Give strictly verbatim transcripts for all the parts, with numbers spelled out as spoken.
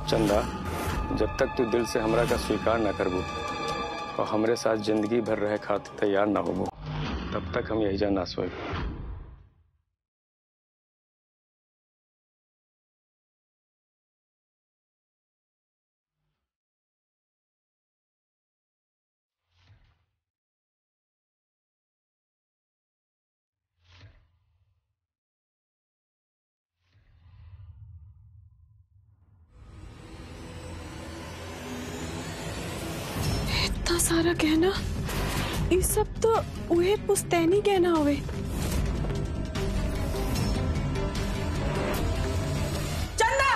चंदा, जब तक तू दिल से हमरा का स्वीकार न करबू और हमरे साथ जिंदगी भर रहे खातिर तैयार ना होबू, तब तक हम यही जा ना सोए। इतना सारा गहना, ये सब तो उहे पुस्तैनी गहना होवे। चंदा,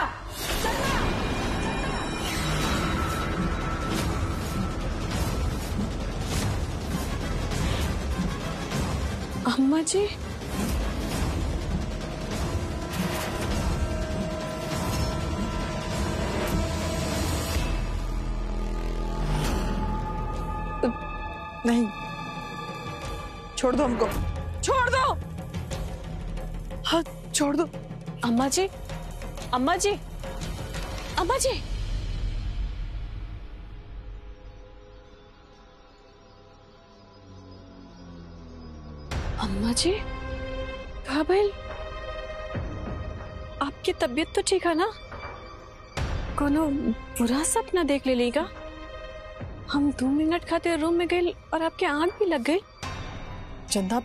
अम्मा जी, नहीं, छोड़ दो हमको, छोड़ दो। हाँ, छोड़ दो। अम्मा जी, अम्मा जी, अम्मा जी। अम्मा जी, कहाँ भइल? आपकी तबीयत तो ठीक है ना? कोनो बुरा सपना देख ले लेगा? हम दो मिनट खाते रूम में गए और आपके आंख भी लग गई। चंदा,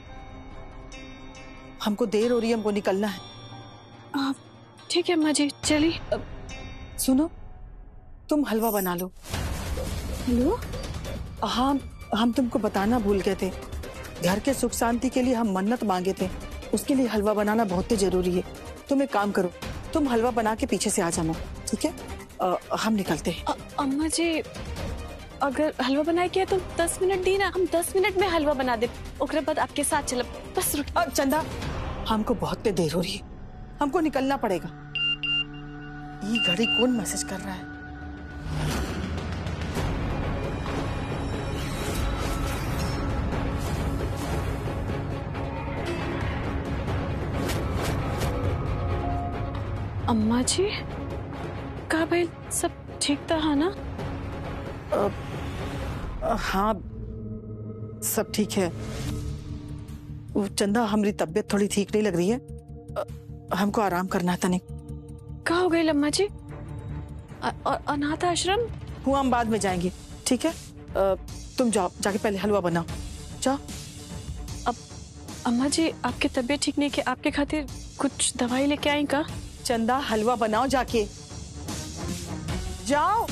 हमको देर हो रही है, हमको निकलना है। आप ठीक है अम्मा जी, चलिए। सुनो, तुम हलवा बना लो। हेलो? हाँ, हम तुमको बताना भूल गए थे। घर के सुख शांति के लिए हम मन्नत मांगे थे, उसके लिए हलवा बनाना बहुत जरूरी है। तुम एक काम करो, तुम हलवा बना के पीछे से आ जाना, ठीक है? आ, हम निकलते हैं। अम्मा जी, अगर हलवा बनाए के तो दस मिनट दी ना, हम दस मिनट में हलवा बना दे, उसके बाद आपके साथ चलब। बस रुक। चंदा, हमको बहुत देर हो रही है, हमको निकलना पड़ेगा। ये घड़ी कौन मैसेज कर रहा है? अम्मा जी, कहा भाई सब ठीक था ना? आ, हाँ, सब ठीक है। चंदा, हमारी तबीयत थोड़ी ठीक नहीं लग रही है, हमको आराम करना है तनिक। कहाँ हो गई अम्मा जी? और अनाथ आश्रम? हुआ, हम बाद में जाएंगे, ठीक है? आ, तुम जाओ, जाके पहले हलवा बनाओ, जाओ। अब अम्मा जी, आपकी तबीयत ठीक नहीं कि आपके खातिर कुछ दवाई लेके आई का? चंदा, हलवा बनाओ जाके, जाओ।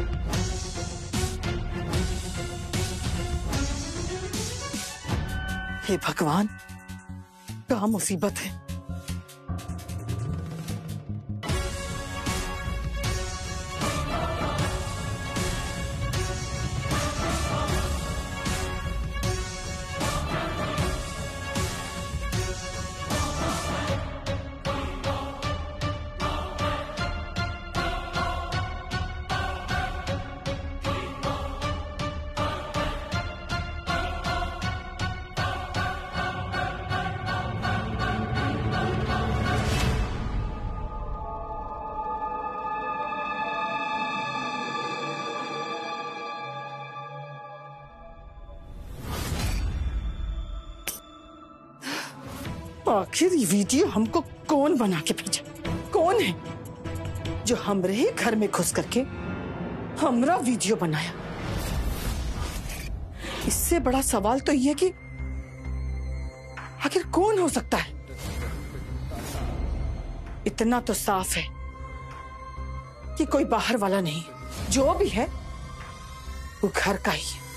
हे भगवान, क्या मुसीबत है। आखिर ये वीडियो हमको कौन बना के भेजा? कौन है जो हमरे ही घर में घुस करके हमरा वीडियो बनाया? इससे बड़ा सवाल तो ये कि आखिर कौन हो सकता है? इतना तो साफ है कि कोई बाहर वाला नहीं, जो भी है वो घर का ही है।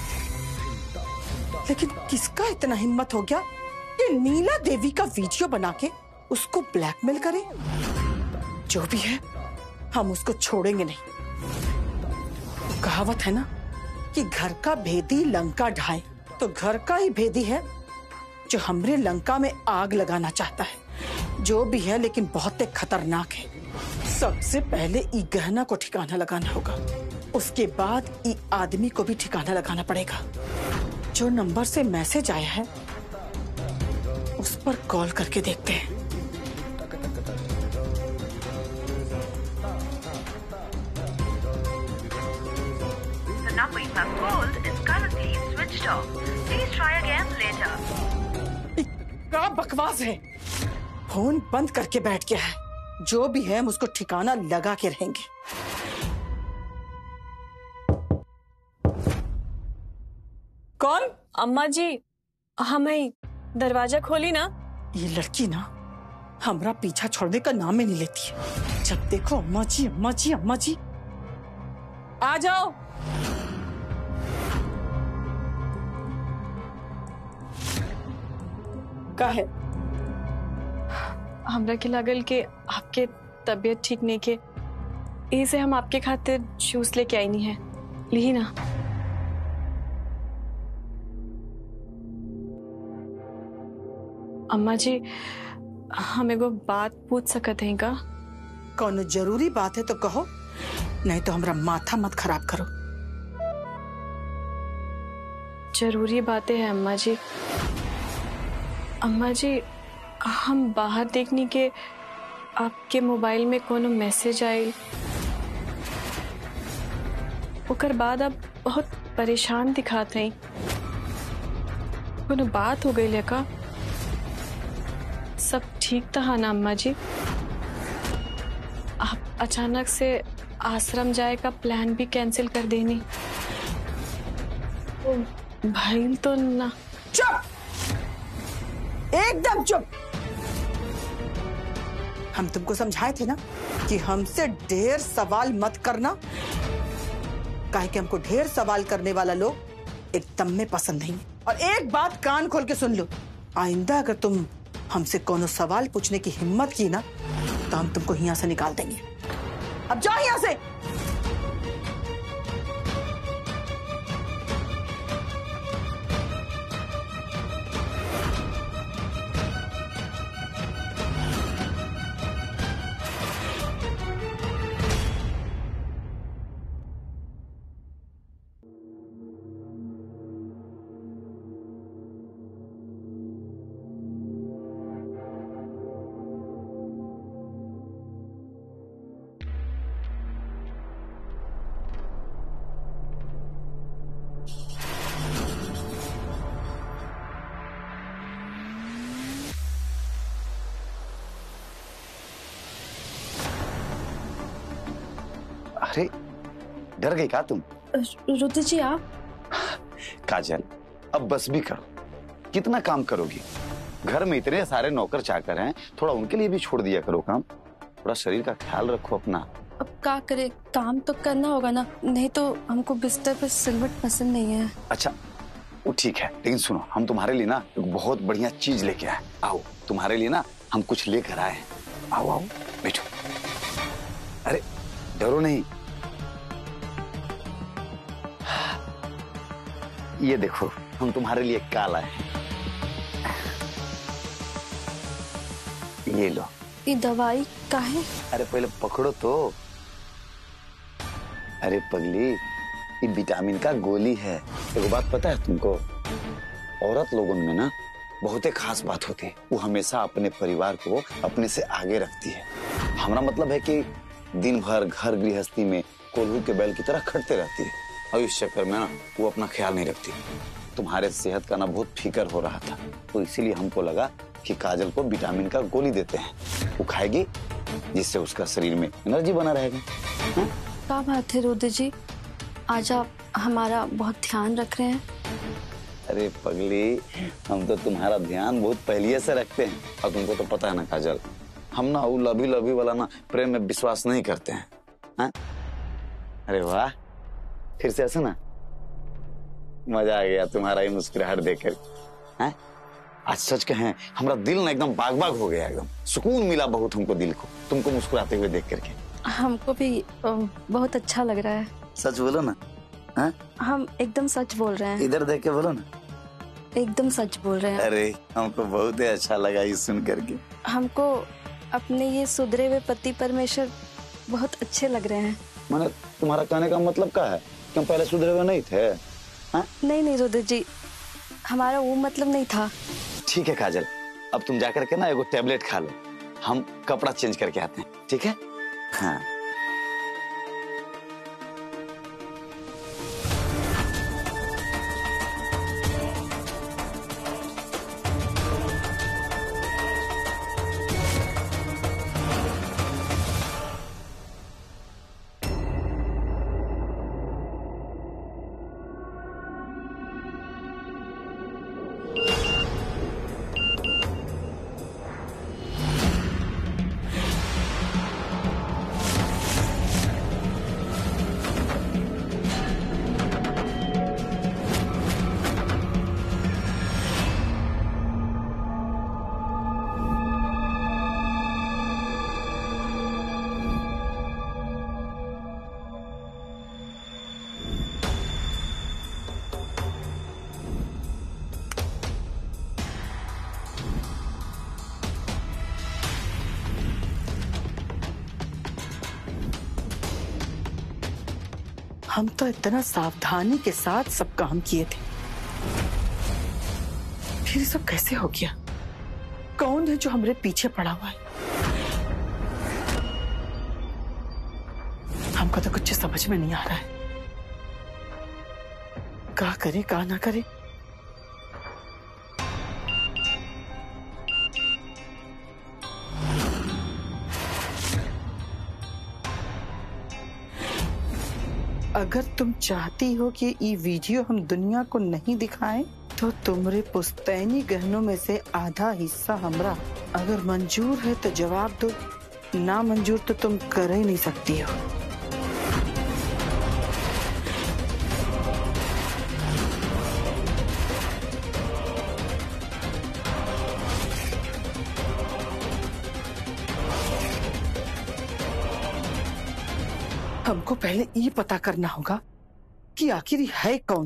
लेकिन किसका इतना हिम्मत हो गया कि नीला देवी का वीडियो बना के उसको ब्लैकमेल करे? जो भी है, हम उसको छोड़ेंगे नहीं। कहावत है ना कि घर का भेदी लंका ढाए, तो घर का ही भेदी है जो हमरे लंका में आग लगाना चाहता है। जो भी है, लेकिन बहुत खतरनाक है। सबसे पहले ई गहना को ठिकाना लगाना होगा, उसके बाद ई आदमी को भी ठिकाना लगाना पड़ेगा। जो नंबर से मैसेज आया है उस पर कॉल करके देखते हैं। number you have called is currently switched off. Please try again later. क्या बकवास है? फोन बंद करके बैठ गया है। जो भी है हम उसको ठिकाना लगा के रहेंगे। कौन? अम्मा जी, हमें दरवाजा खोली ना। ये लड़की ना हमारा पीछा छोड़ने का नाम ही नहीं लेती है। जब देखो अम्मा जी अम्मा जी अम्मा जी। आ जाओ। का है? हमरा के लागल के आपके तबीयत ठीक नहीं के, इसे हम आपके खातिर जूस लेके आई नहीं है, ली ना। अम्मा जी, हम एगो बात पूछ सकते हैं का? कौन जरूरी बात है तो कहो, नहीं तो हमारा माथा मत खराब करो। जरूरी बातें हैं अम्मा जी। अम्मा जी, हम बाहर देखने के आपके मोबाइल में कोनो मैसेज आए, ओकर बाद आप बहुत परेशान दिखाते हैं। कोनो बात हो गई का? सब ठीक था ना अम्मा जी? आप अचानक से आश्रम जाए का प्लान भी कैंसिल कर देनी, तो भाई तो ना। चुप, एकदम चुप। हम तुमको समझाए थे ना कि हमसे ढेर सवाल मत करना, काहे कि हमको ढेर सवाल करने वाला लोग एकदम में पसंद नहीं। और एक बात कान खोल के सुन लो, आइंदा अगर तुम हमसे कोनो सवाल पूछने की हिम्मत की ना तो हम तुमको यहाँ से निकाल देंगे। अब जाओ यहाँ से। अरे डर गई क्या तुम? रुद्र जी आप? काजल, अब बस भी करो, कितना काम करोगी? घर में इतने सारे नौकर चाकर हैं, थोड़ा उनके लिए भी छोड़ दिया करो काम। थोड़ा शरीर का ख्याल रखो अपना। अब क्या करे, काम तो करना होगा ना, नहीं तो हमको बिस्तर पर सिलवट पसंद नहीं है। अच्छा वो ठीक है, लेकिन सुनो, हम तुम्हारे लिए ना एक बहुत बढ़िया चीज लेके आए। आओ, तुम्हारे लिए ना हम कुछ लेकर आए हैं। आओ आओ बैठो। अरे डरो नहीं, ये देखो हम तुम्हारे लिए काला है, ये लो। ये दवाई का है? अरे पहले पकड़ो तो। अरे पगली, ये विटामिन का गोली है। एक बात पता है तुमको, औरत लोगों में ना बहुत ही खास बात होती है, वो हमेशा अपने परिवार को अपने से आगे रखती है। हमारा मतलब है कि दिन भर घर गृहस्थी में कोल्हू के बैल की तरह खटते रहती है, और इस चक्कर में ना वो अपना ख्याल नहीं रखती। तुम्हारे सेहत का ना बहुत फिक्र हो रहा था, तो इसीलिए हमको लगा कि काजल को विटामिन का गोली देते हैं, वो खाएगी जिससे उसका शरीर में एनर्जी बना रहेगा। क्या बात है रुद्र जी, आज आप हमारा बहुत ध्यान रख रहे हैं। अरे पगली, हम तो तुम्हारा ध्यान बहुत पहले से रखते हैं, और तुमको तो पता है ना काजल, हम ना वो लभी लभी वाला ना प्रेम में विश्वास नहीं करते हैं। हा? अरे वाह, फिर से ऐसा ना मजा आ गया तुम्हारा ये मुस्कुराहट देखकर। हैं? आज सच कहें हमारा दिल ना एकदम बाग बाग हो गया, एकदम सुकून मिला बहुत हमको दिल को, तुमको मुस्कुराते हुए देख करके। हमको भी बहुत अच्छा लग रहा है। सच बोलो ना। हा? हम एकदम सच बोल रहे हैं। इधर देख के बोलो ना। एकदम सच बोल रहे हैं। अरे हमको बहुत ही अच्छा लगा ये सुन करके। हमको अपने ये सुधरे हुए पति परमेश्वर बहुत अच्छे लग रहे हैं। माने तुम्हारा कहने का मतलब क्या है कि हम पहले सुधरे हुए नहीं थे? हा? नहीं नहीं रुद्र जी, हमारा वो मतलब नहीं था। ठीक है काजल, अब तुम जाकर के ना एगो टेबलेट खा लो, हम कपड़ा चेंज करके आते हैं, ठीक है? हाँ। हम तो इतना सावधानी के साथ सब काम किए थे, फिर सब कैसे हो गया? कौन है जो हमारे पीछे पड़ा हुआ है? हमको तो कुछ समझ में नहीं आ रहा है, क्या करे क्या ना करे। अगर तुम चाहती हो कि ये वीडियो हम दुनिया को नहीं दिखाएं, तो तुम्हारे पुश्तैनी गहनों में से आधा हिस्सा हमरा। अगर मंजूर है तो जवाब दो, ना मंजूर तो तुम कर ही नहीं सकती हो। हमको पहले ये पता करना होगा कि आखिर ये है कौन।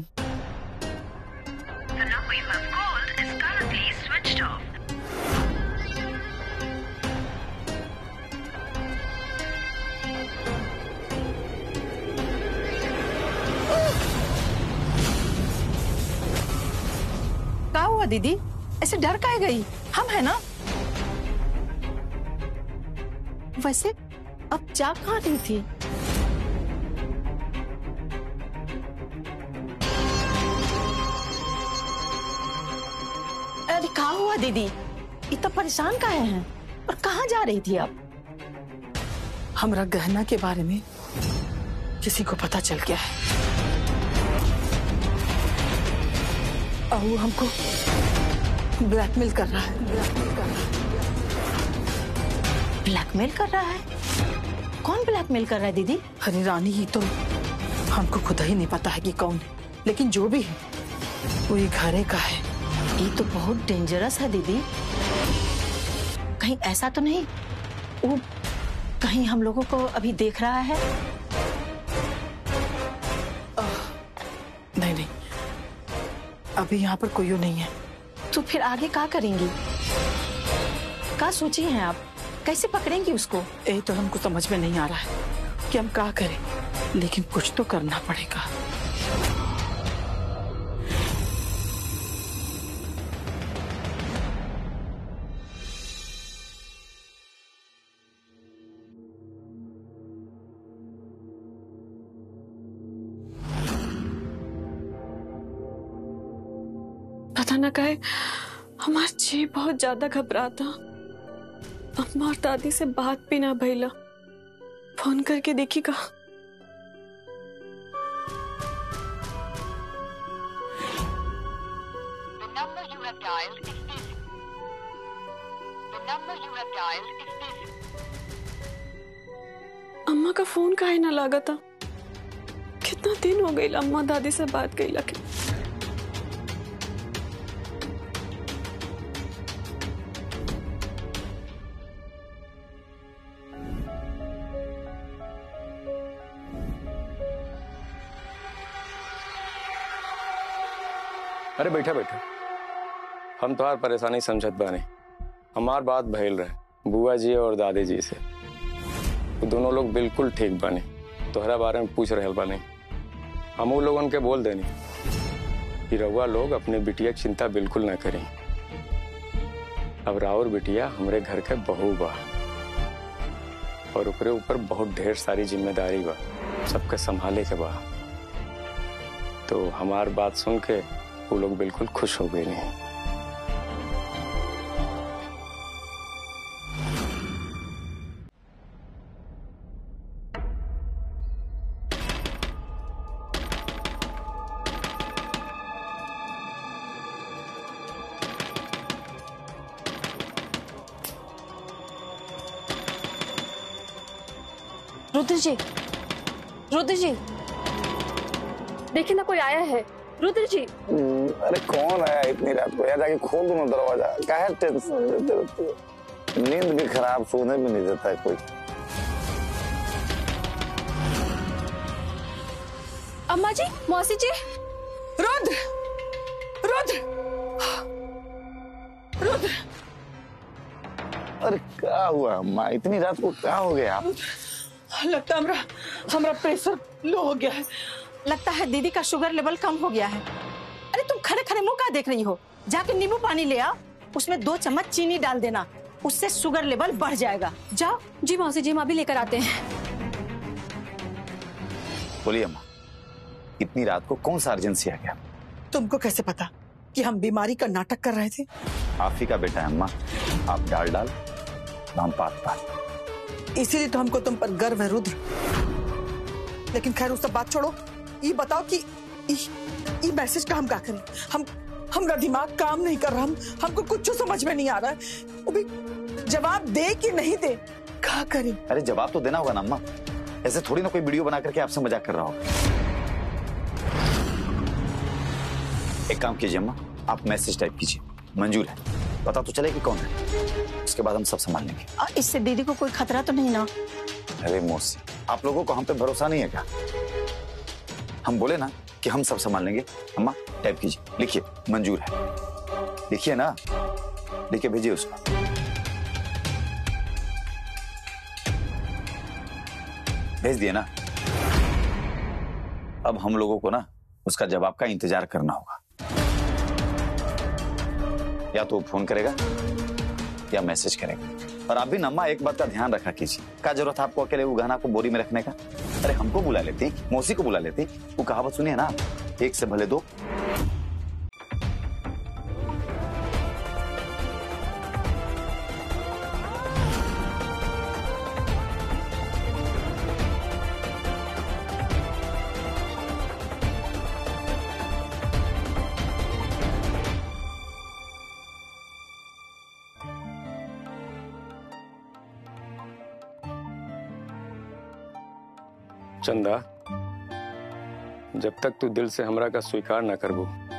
The number you have called is currently switched off. क्या हुआ दीदी? ऐसे डर काहे गई? हम है ना? वैसे अब जा कहाँ रही थी? अरे कहाँ हुआ दीदी? इतना परेशान काहे हैं? और कहाँ जा रही थी आप? हमरा गहना के बारे में किसी को पता चल गया है और वो हमको ब्लैकमेल कर रहा है। ब्लैकमेल कर रहा है। ब्लैकमेल कर रहा है? कौन ब्लैकमेल कर रहा है दीदी? अरे रानी, ये तो हमको खुद ही नहीं पता है कि कौन है, लेकिन जो भी है वो ये घरे का है। ये तो बहुत डेंजरस है दीदी। कहीं ऐसा तो नहीं वो कहीं हम लोगों को अभी देख रहा है? नहीं नहीं, अभी यहाँ पर कोई नहीं है। तो फिर आगे क्या करेंगी? क्या सोची हैं आप? कैसे पकड़ेंगी उसको? ये तो हमको समझ में नहीं आ रहा है कि हम क्या करें, लेकिन कुछ तो करना पड़ेगा। पता ना कहे हमार जी बहुत ज्यादा घबराता। अम्मा और दादी से बात भी ना भइला। फोन करके देखी का। The number you have dialed is busy. The number you have dialed is busy. अम्मा का फोन काहे ना लगा था? कितना दिन हो गई अम्मा दादी से बात कइला के। अरे बैठा बैठा, हम तोहार परेशानी समझत बानी। हमार बात भइल रहे बुआ जी और दादी जी से, तो दोनों लोग बिल्कुल ठीक बानी। तोहरा बारे में पूछ रहल बानी। हम वो लोगन के बोल देनी कि रउआ लोग अपने बिटिया की चिंता बिल्कुल ना करें। अब राउर बिटिया हमरे घर के बहू बा और ऊपरे ऊपर बहुत ढेर सारी जिम्मेदारी बा, सबके संभाले के बा। तो हमार बात सुन के वो लोग बिल्कुल खुश हो गए नहीं। रुद्र जी, रुद्र जी, देखिए ना कोई आया है। रुद्र जी। अरे कौन आया इतनी रात को? यार जाके खोल दो ना दरवाजा। काहे टेंशन लेते रहते हो? नींद भी खराब, सोने भी नहीं देता है कोई। अम्मा जी, मौसी जी। रुद्र, रुद्र, रुद्र। अरे क्या हुआ अम्मा? इतनी रात को क्या हो गया आप? लगता है हमरा हमरा प्रेशर लो हो गया है। लगता है दीदी का शुगर लेवल कम हो गया है। अरे तुम खड़े खड़े मुंह का देख रही हो? जाके नींबू पानी ले आओ, उसमें दो चम्मच चीनी डाल देना, उससे शुगर लेवल बढ़ जाएगा। जाओ। जी मौसी जी, हम अभी लेकर आते हैं। बोलिए अम्मा, इतनी रात को कौन सा अर्जेंसी आ गया? तुमको कैसे पता कि हम बीमारी का नाटक कर रहे थे? आप ही का बेटा है अम्मा, आप डाल डाल हम पात पात। इसीलिए तो हमको तुम पर गर्व है रुद्र। लेकिन खैर उस सब बात छोड़ो, ये बताओ कि ये मैसेज का हम क्या करें? हम हमारा दिमाग काम नहीं कर रहा, हम हमको कुछ समझ में नहीं आ रहा है। वो भी जवाब दे कि नहीं दे, क्या करें? अरे जवाब तो देना होगा ना अम्मा, ऐसे थोड़ी ना कोई वीडियो बना करके आपसे मजाक कर रहा होगा। एक काम कीजिए अम्मा, आप मैसेज टाइप कीजिए, मंजूर है, पता तो चले कि कौन है, उसके बाद हम सब संभाल लेंगे। और इससे दीदी को कोई खतरा तो नहीं ना? अरे मौसी, आप लोगों को हम पे भरोसा नहीं है क्या? हम बोले ना कि हम सब संभाल लेंगे। अम्मा टाइप कीजिए, लिखिए मंजूर है, लिखिए ना, लिखिए भेजिए उसको। भेज दिए ना? अब हम लोगों को ना उसका जवाब का इंतजार करना होगा। या तो फोन करेगा या मैसेज करेगा। और आप भी नम्मा एक बात का ध्यान रखा कीजिए, क्या जरूरत है आपको अकेले वो गहना को बोरी में रखने का? अरे हमको बुला लेती, मौसी को बुला लेती। वो कहावत सुनिए ना, एक से भले दो। चंदा, जब तक तू दिल से हमरा का स्वीकार ना करबो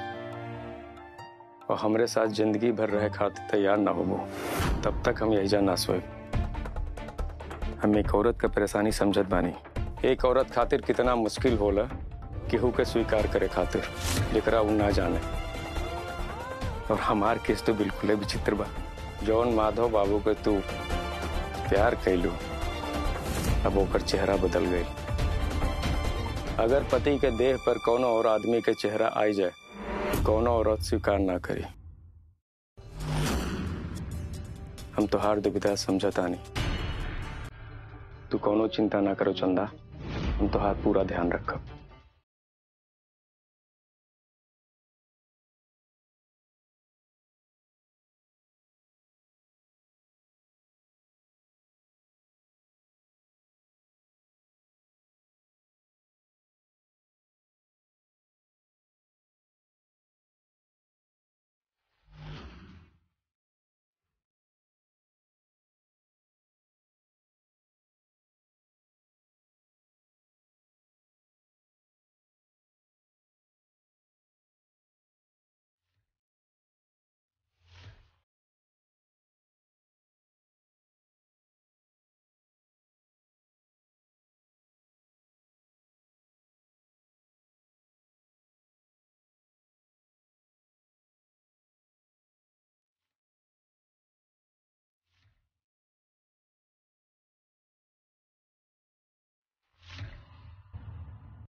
और हमरे साथ जिंदगी भर रहे खातिर तैयार ना होबो, तब तक हम यही ना सोए। हम एक औरत का परेशानी समझत बानी। एक औरत खातिर कितना मुश्किल होला केहू के स्वीकार करे खातिर, जेकरा वो ना जाने। और हमार केस तो बिल्कुल विचित्र बा। जौन माधव बाबू के तू प्यार कैलू, अब ओकर चेहरा बदल गई। अगर पति के देह पर कोनो और आदमी के चेहरा आई जाए, कोनो औरत स्वीकार ना करी। हम तो हार दुविधा समझता नहीं। तू कोनो चिंता ना करो चंदा, हम तो हाथ पूरा ध्यान रखब।